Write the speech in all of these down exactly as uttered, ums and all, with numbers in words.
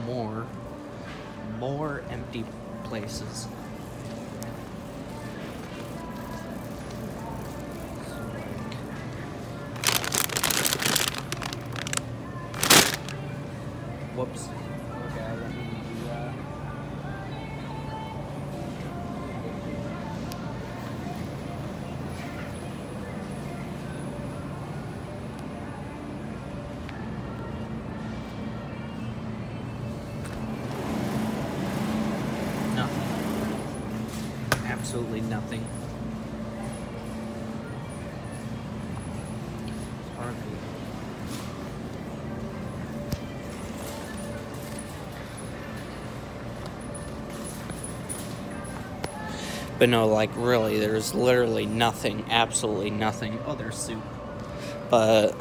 more, more empty places. Whoops. Okay, I didn't mean to do that. Nothing. Absolutely nothing. Hardly. But no, like, really, there's literally nothing, absolutely nothing. Oh, there's soup. But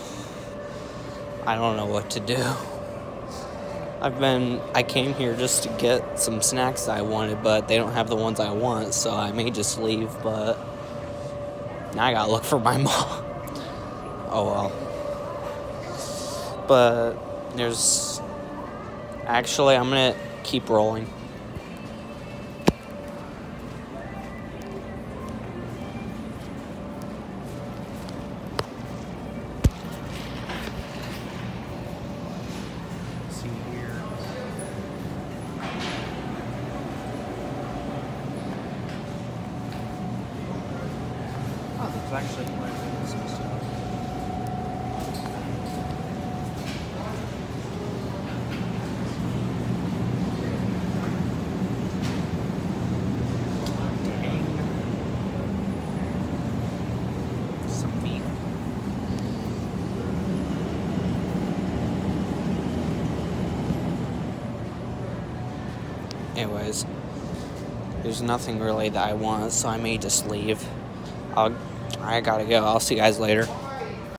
I don't know what to do. I've been, I came here just to get some snacks that I wanted, but they don't have the ones I want, so I may just leave, but now I gotta look for my mom. Oh, well. But there's, actually, I'm gonna keep rolling. Actually, quite good some stuff. Dang. Some meat. Anyways, there's nothing really that I want, so I may just leave. I'll I gotta go. I'll see you guys later.